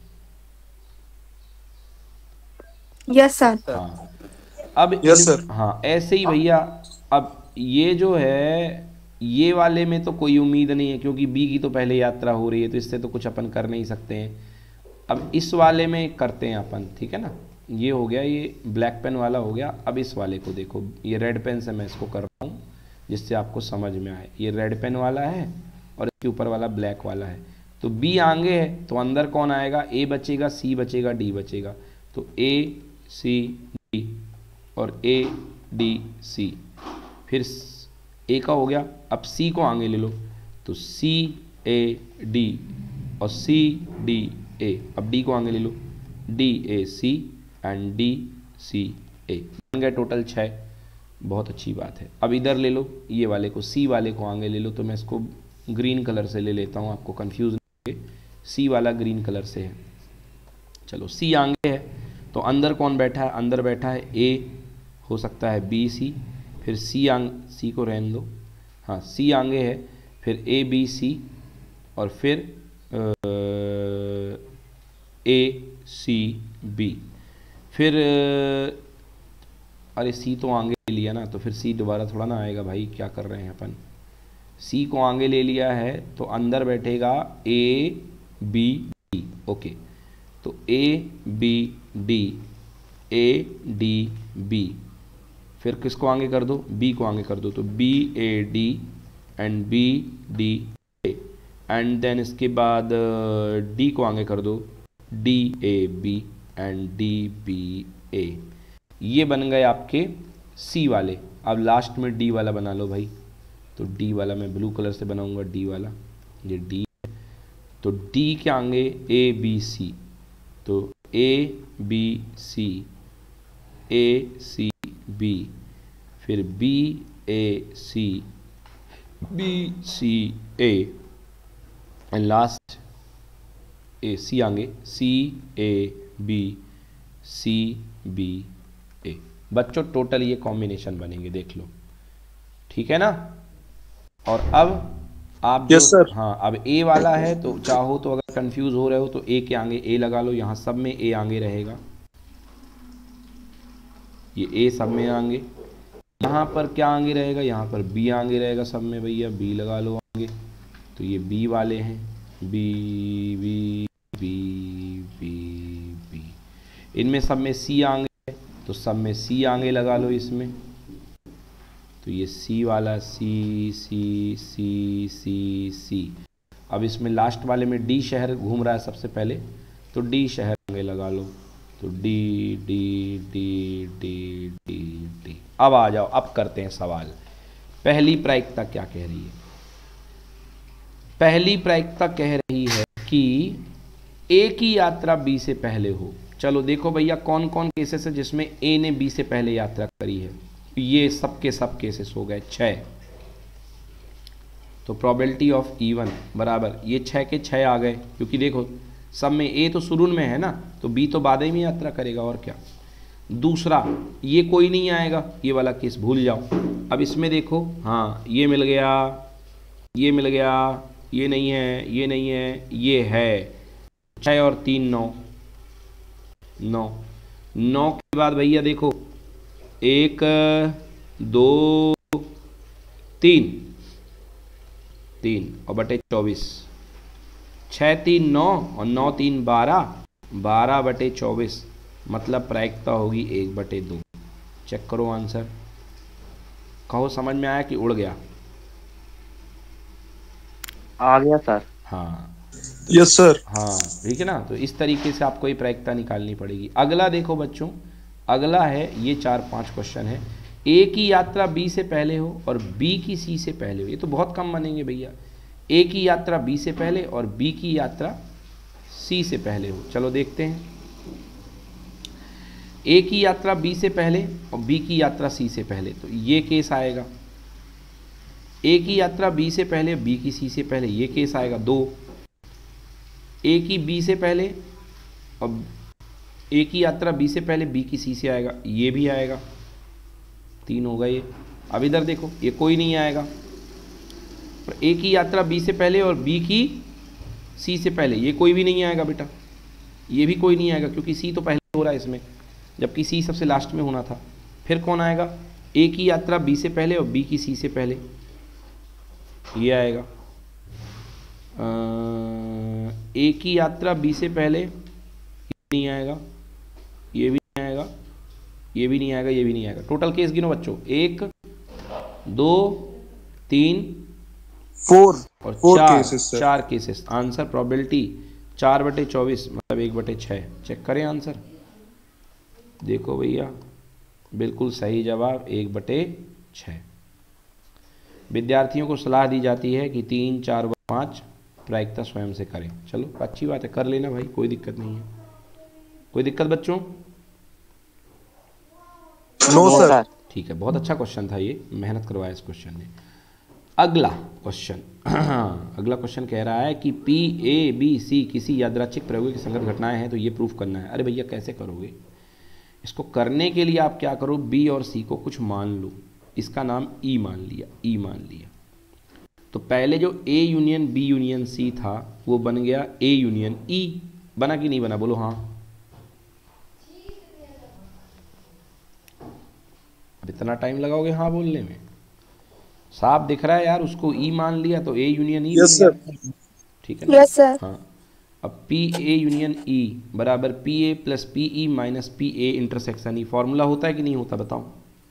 Yes sir. हाँ अब यस सर। हाँ ऐसे ही भैया। अब ये जो है ये वाले में तो कोई उम्मीद नहीं है क्योंकि बी की तो पहले यात्रा हो रही है, तो इससे तो कुछ अपन कर नहीं सकते हैं। अब इस वाले में करते हैं अपन, ठीक है ना। ये हो गया, ये ब्लैक पेन वाला हो गया। अब इस वाले को देखो, ये रेड पेन से मैं इसको कर रहा हूँ जिससे आपको समझ में आए। ये रेड पेन वाला है और इसके ऊपर वाला ब्लैक वाला है। तो बी आगे है तो अंदर कौन आएगा, ए बचेगा, सी बचेगा, डी बचेगा। तो ए सी डी और ए डी सी, फिर ए का हो गया, अब सी को आगे ले लो, तो सी ए डी और सी डी ए, अब डी को आगे ले लो, D A C and D C A, बन गए टोटल छः। बहुत अच्छी बात है। अब इधर ले लो, ये वाले को, सी वाले को आगे ले लो, तो मैं इसको ग्रीन कलर से ले लेता हूँ, आपको कंफ्यूज नहीं होगे, सी वाला ग्रीन कलर से है। चलो सी आगे है तो अंदर कौन बैठा है, अंदर बैठा है ए, हो सकता है बी सी, फिर सी आंग सी को रहने दो, हाँ सी आगे है, फिर ए बी सी और फिर ए सी बी, फिर अरे सी तो आगे ले लिया ना, तो फिर सी दोबारा थोड़ा ना आएगा भाई, क्या कर रहे हैं अपन। सी को आगे ले लिया है तो अंदर बैठेगा ए बी डी, ओके, तो A B D, A D B, फिर किसको आगे कर दो, बी को आगे कर दो, तो B A D and B D A, and then इसके बाद डी को आगे कर दो, D A B and D B A. ये बन गए आपके सी वाले। अब लास्ट में डी वाला बना लो भाई, तो डी वाला मैं ब्लू कलर से बनाऊंगा, डी वाला, ये डी, तो डी के आगे ए बी सी, तो A B C, A C B, फिर B A C, B C A, and last A C आगे, सी ए बी, सी बी ए। बच्चों टोटल ये कॉम्बिनेशन बनेंगे, देख लो, ठीक है ना। और अब आप जो, yes, sir. हाँ अब ए वाला है तो चाहो तो अगर कंफ्यूज हो रहे हो तो ए के आगे ए लगा लो, यहाँ सब में ए आगे रहेगा, ये ए सब में आगे, यहाँ पर क्या आगे रहेगा, यहाँ पर बी आगे रहेगा सब में भैया, बी लगा लो आगे, तो ये बी वाले हैं, B B B B B, इनमें सब में सी आगे है तो सब में सी आगे लगा लो इसमें, तो ये सी वाला, सी सी सी सी सी। अब इसमें लास्ट वाले में डी शहर घूम रहा है सबसे पहले, तो डी शहर आगे लगा लो, तो D D D D D D. अब आ जाओ, अब करते हैं सवाल। पहली प्रायिकता क्या कह रही है, पहली प्रायिकता कह रही है कि ए की यात्रा बी से पहले हो। चलो देखो भैया कौन कौन केसेस है जिसमें ए ने बी से पहले यात्रा करी है, ये सब के सब केसेस हो गए छः, तो प्रोबेबिलिटी ऑफ इवन बराबर ये छः के छः आ गए, क्योंकि देखो सब में ए तो शुरू में है ना, तो बी तो बाद ही में यात्रा करेगा और क्या। दूसरा ये कोई नहीं आएगा, ये वाला केस भूल जाओ। अब इसमें देखो, हाँ ये मिल गया, ये मिल गया, ये नहीं है, ये नहीं है, ये है, छः और तीन नौ, नौ, नौ के बाद भैया देखो एक दो तीन, तीन और बटे चौबीस, छः तीन नौ और नौ तीन बारह, बारह बटे चौबीस, मतलब प्रायिकता होगी एक बटे दो। चेक करो आंसर, कहो समझ में आया कि उड़ गया? आ गया सर। हाँ यस सर। हाँ ठीक है ना, तो इस तरीके से आपको ये प्रायिकता निकालनी पड़ेगी। अगला देखो बच्चों, अगला है ये चार पांच क्वेश्चन है, ए की यात्रा बी से पहले हो और बी की सी से पहले हो। ये तो बहुत कम बनेंगे भैया, ए की यात्रा बी से पहले और बी की यात्रा सी से पहले हो। चलो देखते हैं, ए की यात्रा बी से पहले और बी की यात्रा सी से पहले, तो ये केस आएगा। ए की यात्रा बी से पहले, बी की सी से पहले, ये केस आएगा दो। ए की बी से पहले और ए की यात्रा बी से पहले, बी की सी से आएगा, ये भी आएगा, तीन हो गए। अब इधर देखो, ये कोई नहीं आएगा, ए की यात्रा बी से पहले और बी की सी से पहले, ये कोई भी नहीं आएगा बेटा, ये भी कोई नहीं आएगा क्योंकि सी तो पहले हो रहा है इसमें, जबकि सी सबसे लास्ट में होना था। फिर कौन आएगा, ए की यात्रा बी से पहले और बी की सी से पहले, ये आएगा। ए की यात्रा बी से पहले, ये नहीं आएगा, ये भी नहीं आएगा, ये भी नहीं आएगा, ये भी नहीं आएगा। टोटल केस गिनो बच्चों, एक दो तीन फोर और फोर चार केसेस, चार केसेस। आंसर प्रोबेबिलिटी चार बटे चौबीस मतलब एक बटे छः। चेक करें आंसर, देखो भैया बिल्कुल सही जवाब एक बटे छः। विद्यार्थियों को सलाह दी जाती है कि तीन चार व पाँच प्रायिकता स्वयं से करें। चलो अच्छी बात है, कर लेना भाई, कोई दिक्कत नहीं है। कोई दिक्कत बच्चों? No sir. ठीक है, बहुत अच्छा क्वेश्चन था ये, मेहनत करवाया इस क्वेश्चन ने। अगला क्वेश्चन अगला क्वेश्चन कह रहा है कि पी ए बी सी किसी यादृच्छिक प्रयोगों की संगत घटनाएं हैं तो ये प्रूफ करना है। अरे भैया कैसे करोगे इसको? करने के लिए आप क्या करो, बी और सी को कुछ मान लो, इसका नाम ई मान लिया, ई मान लिया। तो पहले जो A union B union C था वो बन गया ए यूनियन ई। बना कि नहीं बना? बोलो हाँ। अब इतना टाइम लगाओगे हाँ बोलने में? साफ दिख रहा है यार, उसको ई मान लिया तो ए यूनियन ई बन गया। ठीक है ना? Yes sir. हाँ, अब पी ए यूनियन ई बराबर P A plus P E minus P A intersection E. Formula होता है कि नहीं होता बताओ?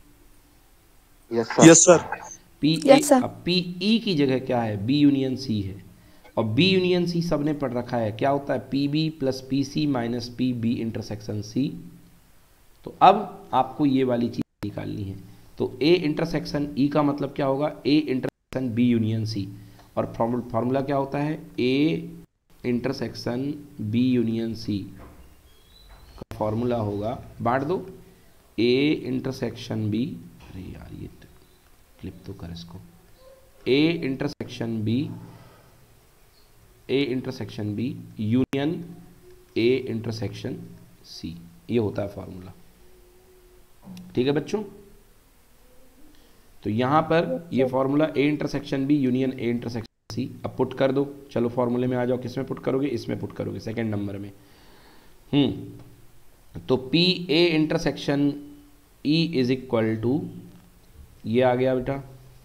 Yes sir. पी ए, अब पी ई की जगह क्या है? बी यूनियन सी है, और बी यूनियन सी सबने पढ़ रखा है, क्या होता है? P B plus P C minus P B intersection C. तो अब आपको ये वाली चीज निकालनी है। तो ए इंटरसेक्शन ई का मतलब क्या होगा? A intersection B union C. और फॉर्मूला क्या होता है? A intersection B union C का फॉर्मूला होगा, बांट दो, ए इंटरसेक्शन बी, अरे यार ये क्लिप तो कर इसको, A intersection B, A intersection B union A intersection C, ये होता है फॉर्मूला। ठीक है बच्चों? तो यहां पर ये formula A intersection B union A intersection C. अब पुट कर दो, चलो फॉर्मूले में आ जाओ। किस में पुट करोगे? इसमें पुट करोगे, सेकंड नंबर में। हम्म तो P A intersection E is equal to, ये आ गया बेटा,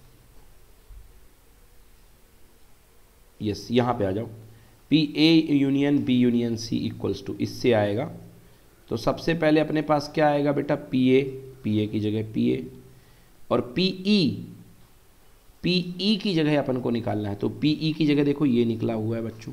यस यहां पे आ जाओ, P A union B union C equals to, इससे आएगा। तो सबसे पहले अपने पास क्या आएगा बेटा? पी ए, पी ए की जगह पी ए, और पी ई, पी ई की जगह अपन को निकालना है। तो पी ई की जगह देखो ये निकला हुआ है बच्चों,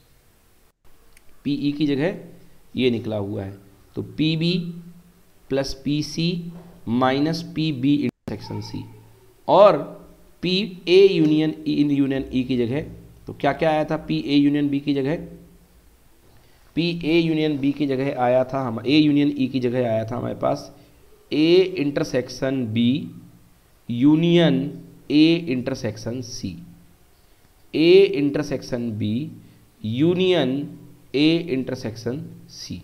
पी ई की जगह ये निकला हुआ है। तो P B plus P C minus P B intersection C, और P A union in union E की जगह, तो क्या क्या आया था? पी ए यूनियन बी की जगह, पी ए यूनियन बी की जगह आया था हम, ए यूनियन ई की जगह आया था हमारे पास A intersection B union A intersection C, A intersection B union A intersection C.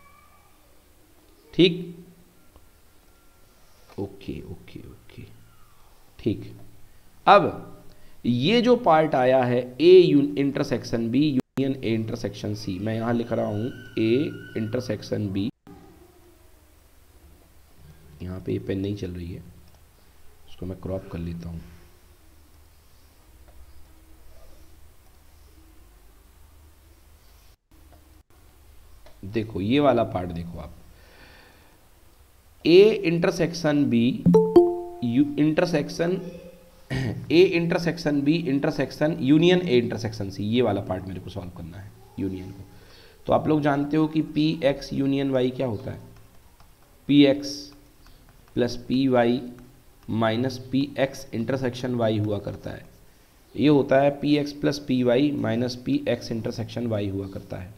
ठीक, ओके ओके ओके ठीक। अब ये जो पार्ट आया है A intersection B union A intersection C, मैं यहां लिख रहा हूं ए इंटरसेक्शन बी, यहां पे ये पेन नहीं चल रही है, उसको मैं क्रॉप कर लेता हूं। देखो ये वाला पार्ट देखो आप, A intersection B intersection A intersection B intersection union A intersection C, ये वाला पार्ट मेरे को सॉल्व करना है यूनियन को। तो आप लोग जानते हो कि पी एक्स यूनियन वाई क्या होता है? P X plus P Y minus P X intersection Y हुआ करता है। ये होता है P X plus P Y minus P X intersection Y हुआ करता है।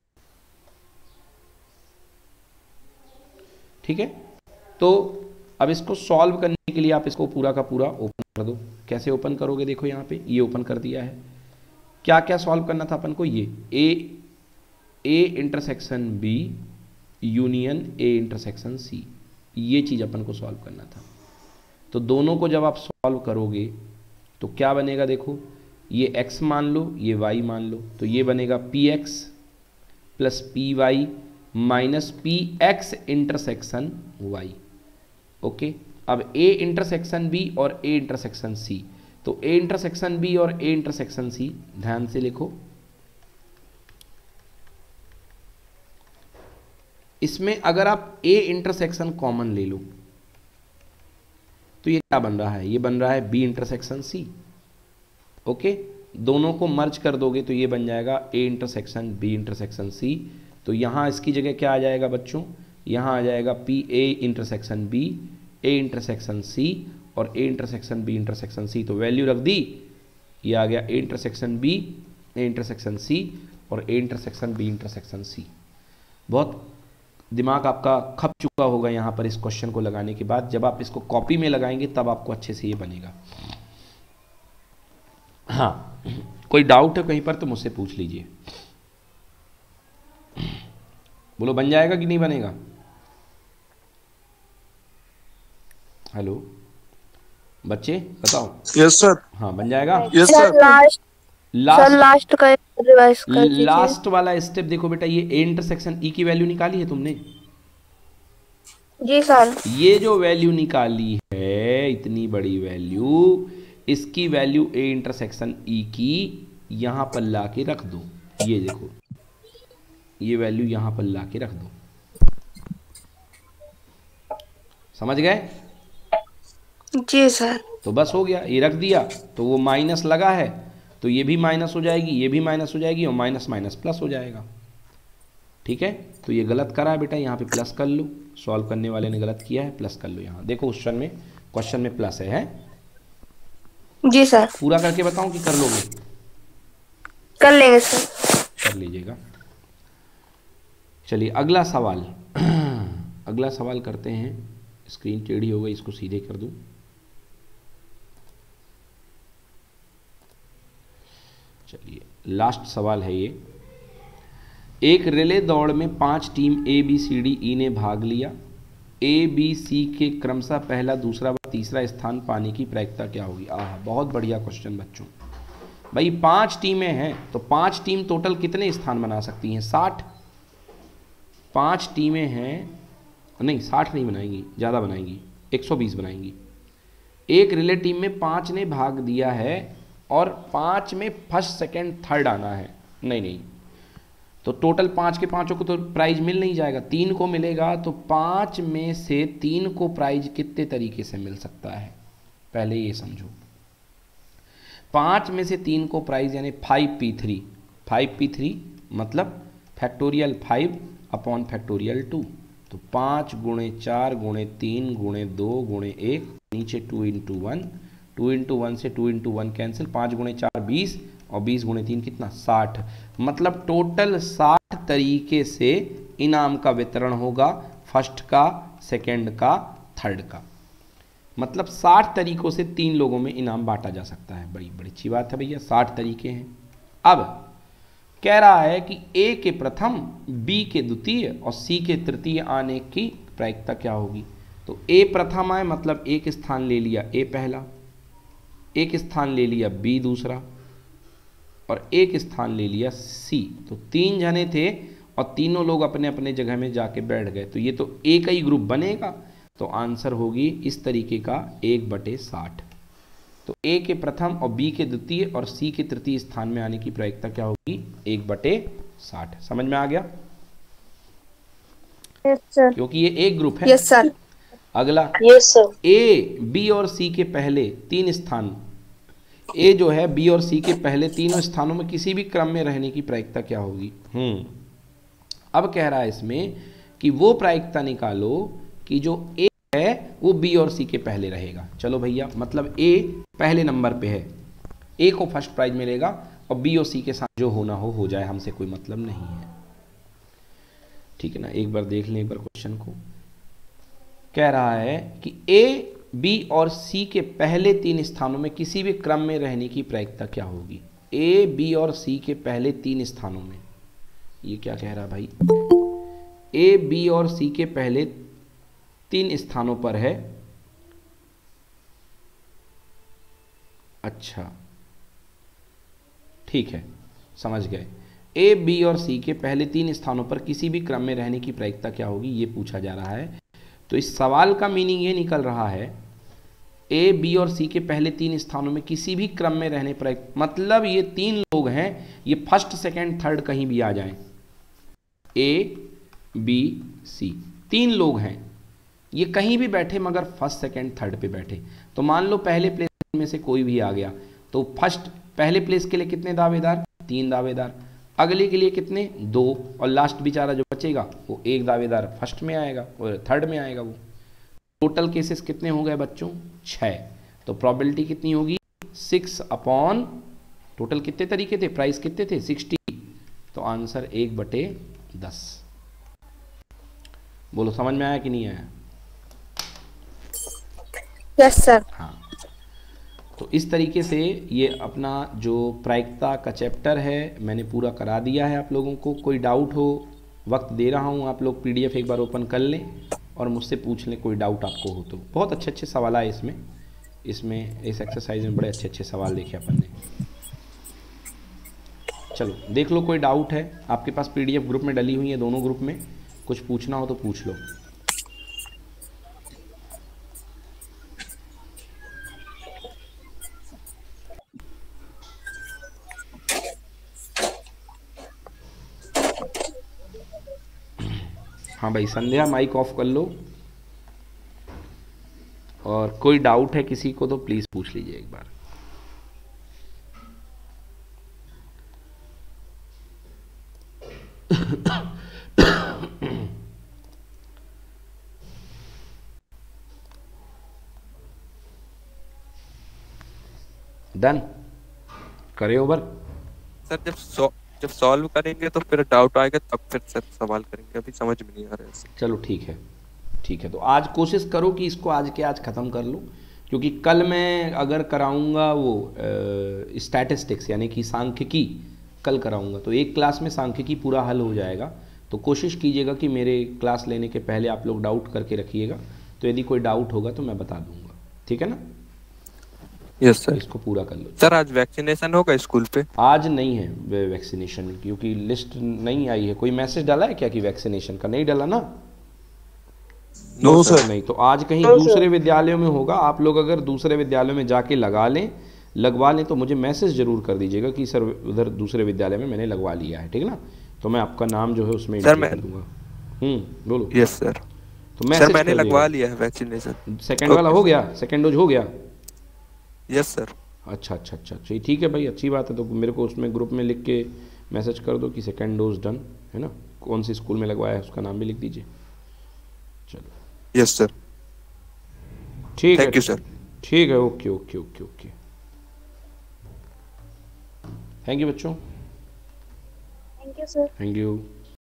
ठीक है? तो अब इसको सॉल्व करने के लिए आप इसको पूरा का पूरा ओपन कर दो। कैसे ओपन करोगे? देखो यहाँ पे ये ओपन कर दिया है। क्या क्या सॉल्व करना था अपन को? ये A A intersection B union A intersection C, ये चीज़ अपन को सॉल्व करना था। तो दोनों को जब आप सॉल्व करोगे तो क्या बनेगा? देखो ये x मान लो, ये y मान लो, तो ये बनेगा P X plus P Y minus P X intersection y। Okay, अब a इंटरसेक्शन b और a इंटरसेक्शन c, तो a इंटरसेक्शन b और a इंटरसेक्शन c ध्यान से लिखो। इसमें अगर आप a इंटरसेक्शन कॉमन ले लो तो ये क्या बन रहा है? ये बन रहा है b इंटरसेक्शन c। ओके, दोनों को मर्ज कर दोगे तो ये बन जाएगा a intersection b intersection c। तो यहाँ इसकी जगह क्या आ जाएगा बच्चों? यहाँ आ जाएगा P A intersection B, A intersection C और A intersection B intersection C. तो वैल्यू रख दी, ये आ गया A intersection B, A intersection C और A intersection B intersection C. बहुत दिमाग आपका खप चुका होगा यहाँ पर इस क्वेश्चन को लगाने के बाद। जब आप इसको कॉपी में लगाएंगे तब आपको अच्छे से ये बनेगा। हाँ, कोई डाउट है कहीं पर तो मुझसे पूछ लीजिए। बोलो बन जाएगा कि नहीं बनेगा? हेलो बच्चे बताओ। Yes sir. हाँ बन जाएगा। Yes sir. Last last sir last का रिवाइज कर दीजिए। लास्ट वाला स्टेप देखो बेटा, ये ए इंटरसेक्शन ई की वैल्यू निकाली है तुमने? जी सर। ये जो वैल्यू निकाली है इतनी बड़ी वैल्यू, इसकी वैल्यू ए इंटरसेक्शन ई की यहां पर ला के रख दो। ये देखो ये वैल्यू यहां पर ला के रख दो। समझ गए? जी सर। तो बस हो गया, ये रख दिया तो वो माइनस लगा है तो ये भी माइनस हो जाएगी, ये भी माइनस हो जाएगी और माइनस माइनस प्लस हो जाएगा। ठीक है, तो ये गलत करा है बेटा, यहाँ पे प्लस कर लो। सॉल्व करने वाले ने गलत किया है, प्लस कर लो। यहाँ देखो क्वेश्चन में क्वेश्चन में प्लस है, है? जी सर। पूरा करके बताऊं कि कर लोगे? कर लेंगे सर। कर लीजिएगा। चलिए अगला सवाल अगला सवाल करते हैं। स्क्रीन टेढ़ी हो गई, इसको सीधे कर दूं। चलिए लास्ट सवाल है ये। एक रिले दौड़ में पांच team A B C D E ने भाग लिया। ए बी सी के क्रमशः पहला, दूसरा व तीसरा स्थान पाने की प्रायिकता क्या होगी? आह बहुत बढ़िया क्वेश्चन बच्चों। भाई पांच टीमें हैं तो पांच टीम टोटल कितने स्थान बना सकती हैं? साठ। पांच टीमें हैं, नहीं साठ नहीं बनाएंगी, ज़्यादा बनाएंगी, एक सौ बीस बनाएंगी। एक रिले टीम में पांच ने भाग दिया है और पांच में फर्स्ट सेकंड थर्ड आना है। नहीं नहीं, तो टोटल पांच के पांचों को तो प्राइज मिल नहीं जाएगा, तीन को मिलेगा। तो पांच में से तीन को प्राइज कितने तरीके से मिल सकता है? पहले ये समझो। पांच में से तीन को प्राइज यानी five P three, five P three मतलब factorial five upon factorial two. तो पाँच गुणे चार गुणे तीन गुणे दो गुणे एक, नीचे two into one, two into one से टू इंटू वन कैंसिल, पाँच गुणे चार बीस और बीस गुणे तीन कितना? साठ। मतलब टोटल साठ तरीके से इनाम का वितरण होगा, फर्स्ट का, सेकंड का, थर्ड का। मतलब साठ तरीकों से तीन लोगों में इनाम बांटा जा सकता है। बड़ी बड़ी अच्छी बात है भैया, साठ तरीके हैं। अब कह रहा है कि ए के प्रथम, बी के द्वितीय और सी के तृतीय आने की प्रायिकता क्या होगी? तो ए प्रथम आए मतलब एक स्थान ले लिया ए पहला, एक स्थान ले लिया बी दूसरा और एक स्थान ले लिया सी। तो तीन जने थे और तीनों लोग अपने अपने जगह में जाके बैठ गए, तो ये तो ए का ही ग्रुप बनेगा। तो आंसर होगी इस तरीके का एक बटे साठ। तो ए के प्रथम और बी के द्वितीय और सी के तृतीय स्थान में आने की प्रायिकता क्या होगी? एक बटे साठ। समझ में आ गया? Yes sir. क्योंकि ये एक ग्रुप है। Yes sir. अगला, यस सर। ए बी और सी के पहले तीन स्थान, ए जो है बी और सी के पहले तीनों स्थानों में किसी भी क्रम में रहने की प्रायिकता क्या होगी? हम्म अब कह रहा है इसमें कि वो प्रायिकता निकालो कि जो ए है वो बी और सी के पहले रहेगा। चलो भैया, मतलब ए पहले नंबर पे है, ए को फर्स्ट प्राइज मिलेगा और बी और सी के साथ जो होना हो हो जाए, हमसे कोई मतलब नहीं है। ठीक है ना? एक बार देख लें एक बार क्वेश्चन को। कह रहा है कि ए बी और सी के पहले तीन स्थानों में किसी भी क्रम में रहने की प्रायिकता क्या होगी? ए बी और सी के पहले तीन स्थानों में, ये क्या कह रहा भाई? ए बी और सी के पहले तीन स्थानों पर है। अच्छा ठीक है, समझ गए। ए बी और सी के पहले तीन स्थानों पर किसी भी क्रम में रहने की प्रायिकता क्या होगी, ये पूछा जा रहा है। तो इस सवाल का मीनिंग ये निकल रहा है, ए बी और सी के पहले तीन स्थानों में किसी भी क्रम में रहने पर, मतलब ये तीन लोग हैं, ये फर्स्ट सेकंड थर्ड कहीं भी आ जाएं। ए बी सी तीन लोग हैं, ये कहीं भी बैठे मगर फर्स्ट सेकंड थर्ड पे बैठे। तो मान लो पहले प्लेस में से कोई भी आ गया, तो फर्स्ट पहले प्लेस के लिए कितने दावेदार? तीन दावेदार। अगले के लिए कितने? दो। और लास्ट बेचारा जो बचेगा बचेगा वो एक दावेदार फर्स्ट में आएगा और थर्ड में आएगा। वो टोटल केसेस कितने हो गए बच्चों? छः। तो प्रोबेबिलिटी कितनी होगी? सिक्स अपॉन टोटल कितने तरीके थे, प्राइस कितने थे? सिक्सटी। तो आंसर एक बटे दस। बोलो समझ में आया कि नहीं आया? Yes sir. हाँ, तो इस तरीके से ये अपना जो प्रायिकता का चैप्टर है मैंने पूरा करा दिया है आप लोगों को। कोई डाउट हो, वक्त दे रहा हूँ, आप लोग पीडीएफ एक बार ओपन कर लें और मुझसे पूछ लें कोई डाउट आपको हो तो। बहुत अच्छे अच्छे सवाल आए इसमें इसमें इस एक्सरसाइज में बड़े अच्छे अच्छे सवाल देखे अपन ने। चलो देख लो, कोई डाउट है आपके पास? पीडीएफ ग्रुप में डली हुई है, दोनों ग्रुप में। कुछ पूछना हो तो पूछ लो। हाँ भाई संध्या, माइक ऑफ कर लो। और कोई डाउट है किसी को तो प्लीज़ पूछ लीजिए एक बार। डन करे ओवर। सर जब सॉ जब सॉल्व करेंगे तो फिर डाउट आएगा, तब फिर सर सवाल करेंगे, अभी समझ में नहीं आ रहा है ऐसे। चलो ठीक है, ठीक है। तो आज कोशिश करो कि इसको आज के आज ख़त्म कर लो, क्योंकि कल मैं अगर कराऊंगा वो स्टैटिस्टिक्स यानी कि सांख्यिकी कल कराऊंगा, तो एक क्लास में सांख्यिकी पूरा हल हो जाएगा। तो कोशिश कीजिएगा कि मेरे क्लास लेने के पहले आप लोग डाउट करके रखिएगा, तो यदि कोई डाउट होगा तो मैं बता दूंगा, ठीक है ना? Yes sir. इसको पूरा कर लो। सर आज वैक्सीनेशन होगा स्कूल पे? आज नहीं है वैक्सीनेशन, क्योंकि लिस्ट नहीं आई है। कोई मैसेज डाला है क्या कि वैक्सीनेशन का? नहीं डाला ना? No sir. नहीं, तो आज कहीं दूसरे विद्यालयों में होगा। आप लोग अगर दूसरे विद्यालयों में जाके लगा लें लगवा लें तो मुझे मैसेज जरूर कर दीजिएगा कि सर उधर दूसरे विद्यालय में मैंने लगवा लिया है, ठीक है ना? तो मैं आपका नाम जो है उसमें सर मैं कर दूंगा। हम्म बोलो। Yes sir. तो मैसेज सर मैंने लगवा लिया है वैक्सीनेशन। सेकंड वाला हो गया? सेकंड डोज हो गया? Yes sir. अच्छा अच्छा अच्छा अच्छा ठीक है भाई, अच्छी बात है। तो मेरे को उसमें ग्रुप में लिख के मैसेज कर दो कि सेकंड डोज डन है ना, कौन सी स्कूल में लगवाया है उसका नाम भी लिख दीजिए। चलो यस सर। ठीक है, थैंक यू सर। ठीक है, okay okay okay okay. Thank you बच्चों, thank you sir. Thank you.